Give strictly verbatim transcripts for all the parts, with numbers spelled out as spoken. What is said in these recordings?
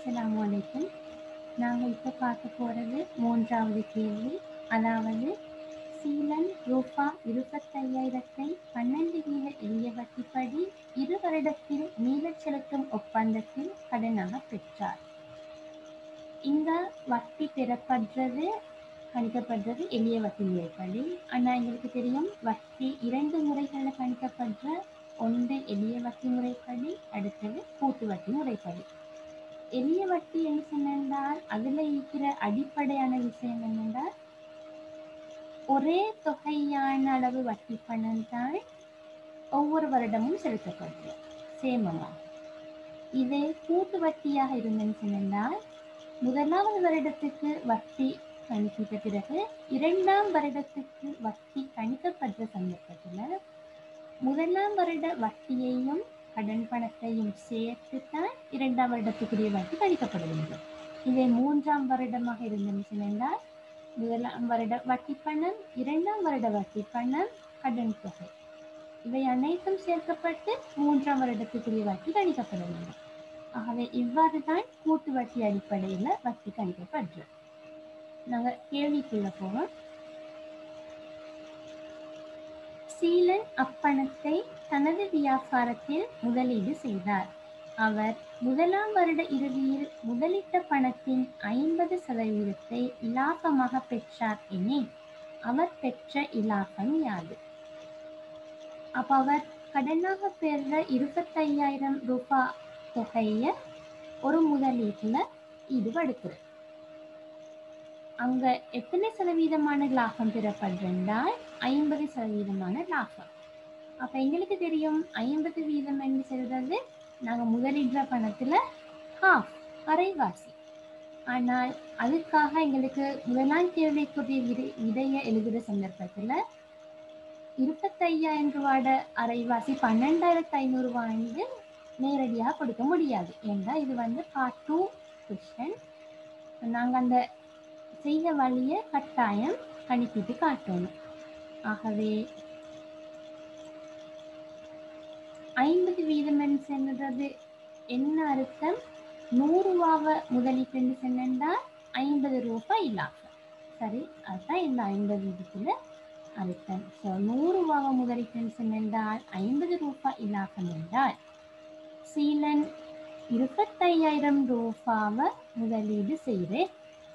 அஸ்ஸலாமு அலைக்கும். நாங்க இப்ப பார்க்க போறது மூன்றாவது கேள்வி. அதாவது சீலன் ரூபா இருபத்தையாயிரத்தை பன்னெண்டு வீத எளிய வட்டிப்படி இரு வருடத்தில் மீளச் செலுத்தும் ஒப்பந்தத்தில் கடனாக பெற்றார். இந்த வட்டி பெறப்படுறது கணிக்கப்படுறது எளிய வட்டி முறைப்படி. ஆனால் எங்களுக்கு தெரியும் வட்டி இரண்டு முறைகளில் கணிக்கப்படுற, ஒன்று எளிய வட்டி முறைப்படி, அடுத்தது கூட்டு வட்டி முறைப்படி. எளிய வட்டி என்று சொன்னால் அதில் இருக்கிற அடிப்படையான விஷயம் என்னென்றால் ஒரே தொகையான அளவு வட்டி பணம் தான் ஒவ்வொரு வருடமும் செலுத்தப்படுது சேமமாக. இதே கூட்டு வட்டியாக இருந்தேன்னு சொன்னால் முதலாவது வருடத்துக்கு வட்டி கணிப்பிட்ட பிறகு இரண்டாம் வருடத்துக்கு வட்டி கணிக்கப்படுற சந்தர்ப்பத்தில் முதலாம் வருட வட்டியையும் கடன் பணத்தையும் சேர்த்து தான் இரண்டாம் வருடத்துக்குரிய வட்டி கணிக்கப்பட வேண்டும். இதே மூன்றாம் வருடமாக இருந்தேன்னு சொன்னால் முதலாம் வருட வட்டி பணம், இரண்டாம் வருட வட்டி பணம், கடன் தொகை இவை அனைத்தும் சேர்க்கப்பட்டு மூன்றாம் வருடத்துக்குரிய வட்டி கணிக்கப்பட வேண்டும். ஆகவே இவ்வாறு தான் கூட்டு வட்டி அடிப்படையில் வட்டி கணிக்கப்படுறது. நாங்கள் கேள்விக்குள்ள போவோம். சீலன் அப்பணத்தை தனது வியாபாரத்தில் முதலீடு செய்தார். அவர் முதலாம் வருட இறுதியில் முதலிட்ட பணத்தின் ஐம்பது சதவீதத்தை இலாபமாக பெற்றார் எனில் அவர் பெற்ற இலாபம் யாது? அப்ப அவர் கடனாக பெற இருபத்தையாயிரம் ரூபாய் தொகைய ஒரு முதலீட்டுல ஈடுபடுத்துறார். அங்க எத்தனை சதவீதமான லாபம் பெறப்படுறால் ஐம்பது சதவீதமான லாபம். அப்ப எங்களுக்கு தெரியும் ஐம்பது வீதம் என்று சொல்றது நாங்க முதலீடுற பணத்துல ஹாஃப், அரைவாசி. ஆனால் அதுக்காக எங்களுக்கு முதலாம் கேள்விக்குரிய விதை விதைய எழுதுற சந்தர்ப்பத்துல இருபத்தையாயிரம் ரூபாயோட அரைவாசி பன்னெண்டாயிரத்தி ஐநூறு ரூபாய்ந்து நேரடியாக கொடுக்க முடியாது. ஏன்னா இது வந்து பார்ட் டூ கொஸ்டின். நாங்கள் அந்த செய்த வழியை கட்டாயம் கணிப்பிட்டு காட்டணும். ஆகவே ஐம்பது வீதம் என்று சென்றது என்ன அர்த்தம்? நூறு ரூபாவை முதலீட்டு சென்றால் ஐம்பது ரூபாய் இலாபம். சரி, அதுதான் இந்த ஐம்பது வீதத்துல அர்த்தம். ஸோ நூறு ரூபாவை முதலீட்டு சென்றால் ஐம்பது ரூபாய் இலாபம் என்றால் சீலன் இருபத்தையாயிரம் ரூபாவை முதலீடு செய்கிறேன்.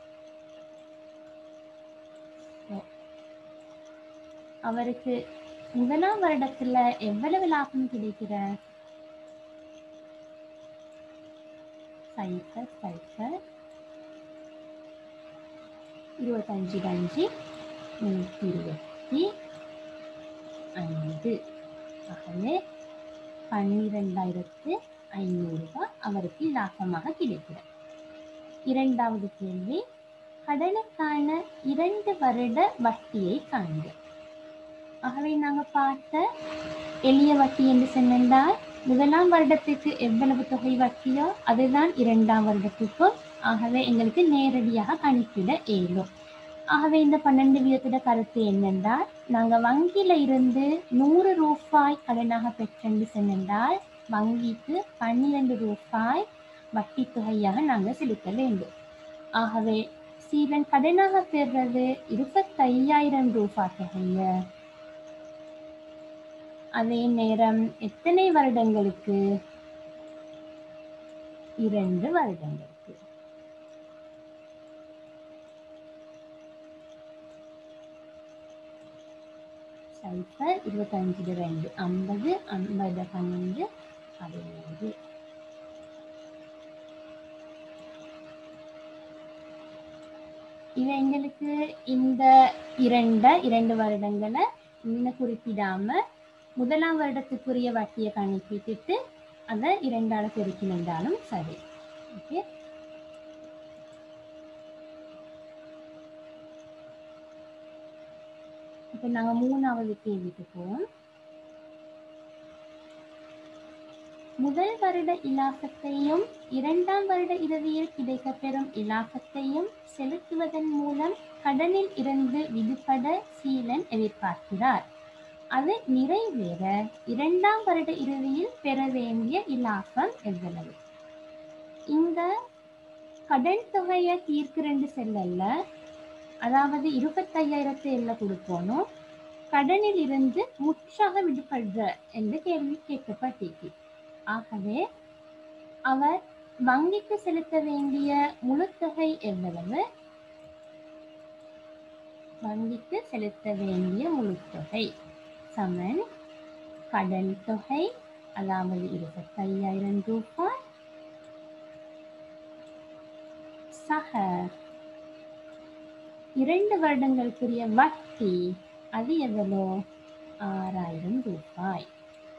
அவருக்கு முதலாம் வருடத்துல எவ்வளவு லாபம் கிடைக்கிற? சைபர் சைபர் இருபத்தஞ்சு அஞ்சு நூற்றி இருபத்தி ஐந்து. ஆகவே பன்னிரெண்டாயிரத்து ஐநூறு ரூபாய் அவருக்கு லாபமாக கிடைக்கிறது. இரண்டாவது கேள்வி, கடனுக்கான இரண்டு வருட வட்டியை காண்க. ஆகவே நாங்கள் பார்த்த எளிய வட்டி என்று சொன்னால் முதலாம் வருடத்துக்கு எவ்வளவு தொகை வட்டியோ அதுதான் இரண்டாம் வருடத்துக்கும். ஆகவே எங்களுக்கு நேரடியாக கணிப்பிட இயலும். ஆகவே இந்த பன்னெண்டு வீதத்தோட கருத்து என்னென்றால் நாங்கள் வங்கியில இருந்து நூறு ரூபாய் கடனாக பெற்றென்று சொன்னால் வங்கிக்கு பன்னிரண்டு ரூபாய் வட்டி தொகையாக நாங்கள் செலுத்த வேண்டும். ஆகவே சீலன் கடனாக பெறுறது இருபத்தையாயிரம் ரூபாய் தொகைய. அதே நேரம் எத்தனை வருடங்களுக்கு? இரண்டு வருடங்களுக்கு. சைபர் இருபத்தஞ்சு ரெண்டு ஐம்பது, ஐம்பது பன்னெண்டு பதினேழு. இது எங்களுக்கு இந்த இரண்ட இரண்டு வருடங்களை இன்னும் குறிப்பிடாம முதலாம் வருடத்துக்குரிய வட்டியை கணக்கிட்டு அதை இரண்டால பெருக்கினாலும் சரி. ஓகே, இப்போ நாங்கள் மூணாவது கேள்விக்கு போவோம். முதல் வருட இலாபத்தையும் இரண்டாம் வருட இறுதியில் கிடைக்கப்பெறும் இலாபத்தையும் செலுத்துவதன் மூலம் கடனில் இருந்து விடுபட சீலன் எதிர்பார்க்கிறார். அது நிறைவேற இரண்டாம் வருட இறுதியில் பெற வேண்டிய இலாபம் எவ்வளவு? இந்த கடன் தொகையை தீர்க்கிறேன்னு செல்லல்ல, அதாவது இருபத்தையாயிரத்தை எல்லாம் கொடுக்கணும், கடனில் இருந்து முற்றாக விடுபடுற என்ற கேள்வி கேட்கப்பட்டிருக்கு. ஆகவே அவர் வங்கிக்கு செலுத்த வேண்டிய முழு தொகை எவ்வளவு? வங்கிக்கு செலுத்த வேண்டிய முழு தொகை சமன் கடன் தொகை, அதாவது இருபத்தையாயிரம் ரூபாய், சக இரண்டு வருடங்களுக்குரிய வட்டி, அது எவ்வளோ? ஆறாயிரம் ரூபாய்.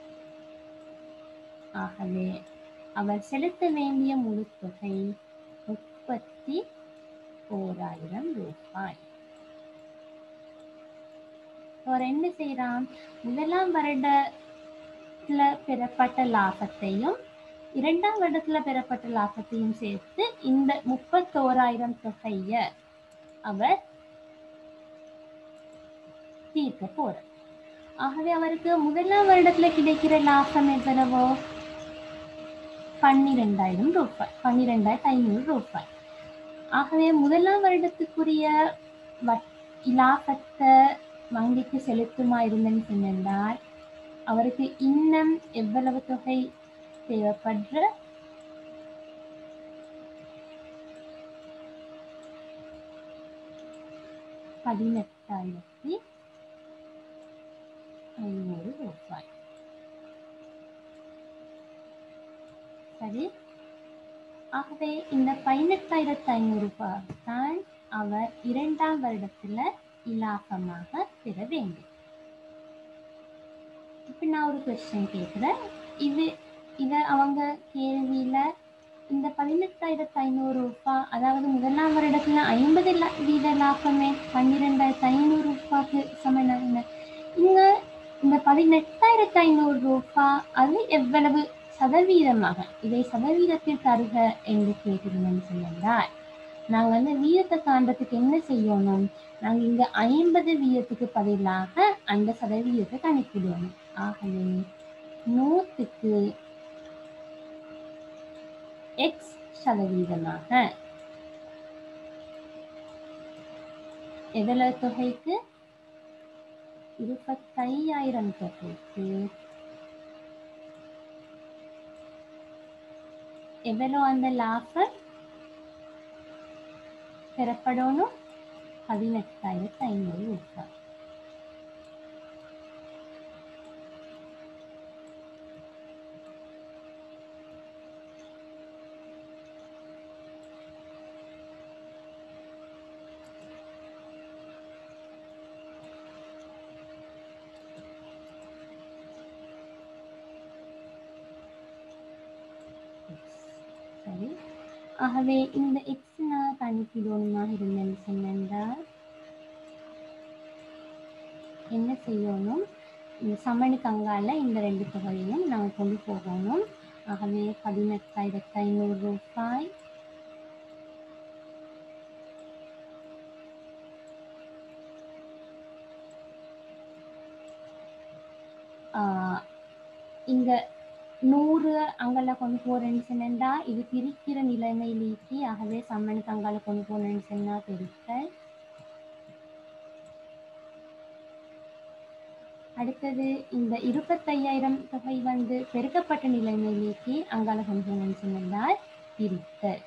ஆகவே அவர் செலுத்த வேண்டிய முழு தொகை முப்பத்தி ஓராயிரம் ரூபாய். அவர் என்ன செய்யறான்? முதலாம் வருடத்துல பெறப்பட்ட லாபத்தையும் இரண்டாம் வருடத்துல பெறப்பட்ட லாபத்தையும் சேர்த்து இந்த முப்பத்தோராயிரம் தொகைய அவர் தீர்க்க போறார். ஆகவே அவருக்கு முதலாம் வருடத்துல கிடைக்கிற லாபம் எவ்வளவோ? பன்னிரெண்டாயிரம் ரூபாய், பன்னிரெண்டாயிரத்தி ஐநூறு ரூபாய். ஆகவே முதலாம் வருடத்துக்குரிய லாபத்தை வங்கிக்கு செலுத்துமா இருந்தேன்னு சொன்னால் அவருக்கு இன்னும் எவ்வளவு தொகை தேவைப்படுற? பதினெட்டாயிரத்தி ஐநூறு ரூபாய். சரி, ஆகவே இந்த பதினெட்டாயிரத்தி ஐநூறு ரூபாய் தான் அவர் இரண்டாம் வருடத்துல இலாபமாக பெற வேண்டும். இப்ப நான் ஒரு கொஸ்டின் கேட்கிறேன். இது இத அவங்க கேள்வியில இந்த பதினெட்டாயிரத்தி ஐநூறு ரூபாய், அதாவது முதலாம் வருடத்துல ஐம்பது வீத லாபமே பன்னிரெண்டாயிரத்தி ஐநூறு ரூபாய்க்கு சமனான இங்க இந்த பதினெட்டாயிரத்தி ஐநூறு ரூபாய் அது எவ்வளவு சதவீதமாக, இதை சதவீதத்தில் தருக என்று கேட்டிருந்தேன்னு சொன்னால் நாங்க வந்து வீதத்தை காண்றதுக்கு என்ன செய்யணும்? நாங்க இங்க ஐம்பது வீதத்துக்கு பதிலாக அந்த சதவீதத்தை கணக்கிடுவோம். ஆகவே நூற்றுக்கு எக்ஸ் சதவீதமாக எவ்வளவு தொகைக்கு? இருபத்தையாயிரம் தொகைக்கு எவ்வளோ அந்த லாபம் பெறப்படணும்? பதினெட்டாயிரத்தி ஐநூறு ரூபாய். சரி, ஆகவே இந்த எக்ஸ் நான் கணக்கிடணுமா இருந்தேன்னு சொன்னால் என்ன செய்யணும்? இந்த சமனுக்கு அங்கால இந்த ரெண்டு தொகையையும் நாங்கள் கொண்டு போகணும். ஆகவே பதினெட்டாயிரத்தி ஐநூறு ரூபாய் இங்க நூறு அங்கால கொண்டு போறேன்னு சொன்னா இது பிரிக்கிற நிலைமையிலேக்கு, ஆகவே சமனுக்கு அங்கால கொண்டு போனேன்னு சொன்னா பெருக்கல். அடுத்தது இந்த இருபத்தையாயிரம் தொகை வந்து பெருக்கப்பட்ட நிலைமையிலேக்கு அங்கால கொண்டு போனேன்னு சொன்னால் பிரித்தல்.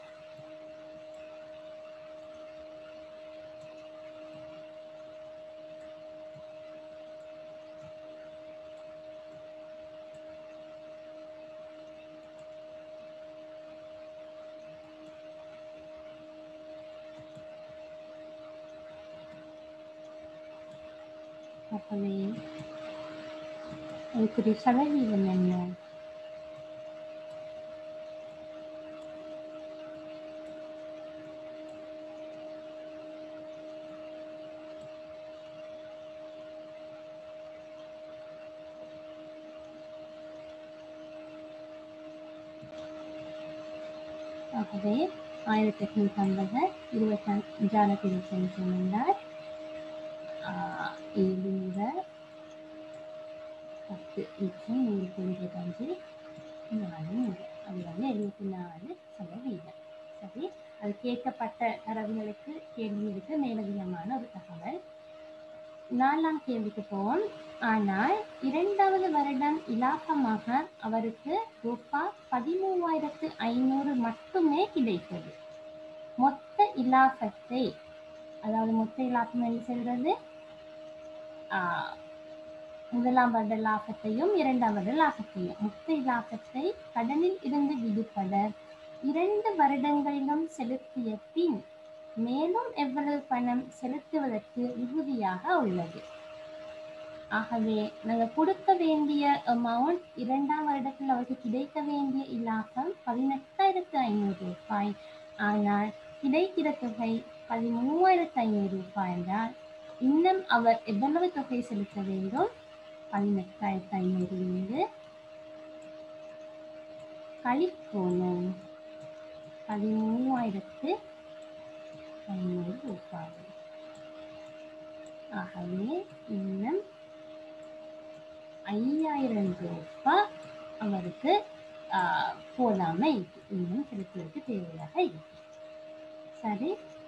ஆகவே அதுக்குரிய சதவீதம் என்ன? ஆகவே ஆயிரத்தி எட்நூத்தி ஐம்பது இருபத்தி அஞ்சான பிரிச்சு சொன்னால் ஏழு பத்து மிச்சம் நூறு தொண்ணூத்தஞ்சு நாலு நூறு, அது வந்து எழுபத்தி நாலு சதவீதம். சரி, அது கேட்கப்பட்ட தரவுகளுக்கு கேள்விகளுக்கு மேலதிகமான ஒரு தகவல். நாலாம் கேள்விக்கு போவோம். ஆனால் இரண்டாவது வருடம் இலாபமாக அவருக்கு ரூபாய் பதிமூவாயிரத்து ஐநூறு மட்டுமே கிடைத்தது. மொத்த இலாபத்தை, அதாவது மொத்த இலாபம் என்று சொல்றது ஆஹ் முதலாம் வருட லாபத்தையும் இரண்டாம் வருட லாபத்தையும், மொத்த இலாபத்தை கடனில் இருந்து விடுபட இரண்டு வருடங்களிலும் செலுத்திய பின் மேலும் எவ்வளவு பணம் செலுத்துவதற்கு மிகுதியாக உள்ளது. ஆகவே நாங்கள் கொடுக்க வேண்டிய அமௌண்ட், இரண்டாம் வருடத்தில் அவருக்கு கிடைக்க வேண்டிய இலாபம் பதினெட்டாயிரத்து ஐநூறு ரூபாய். ஆனால் கிடைக்கிற தொகை பதிமூவாயிரத்து ஐநூறு ரூபாய் என்றால் இன்னும் அவர் எவ்வளவு தொகை செலுத்த வேண்டும்? பதினெட்டாயிரத்து ஐநூறிலிருந்து கழிக்கணும் பதிமூவாயிரத்து ஐநூறு ரூபாய். ஆகவே இன்னும் ஐயாயிரம் ரூபாய் அவருக்கு போதாம இன்னும் செலுத்துவதற்கு தேவையாக இருக்கு. சரி,